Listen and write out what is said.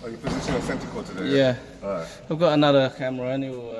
Oh, you position a centre court today? Yeah. Alright. I've got another camera anyway.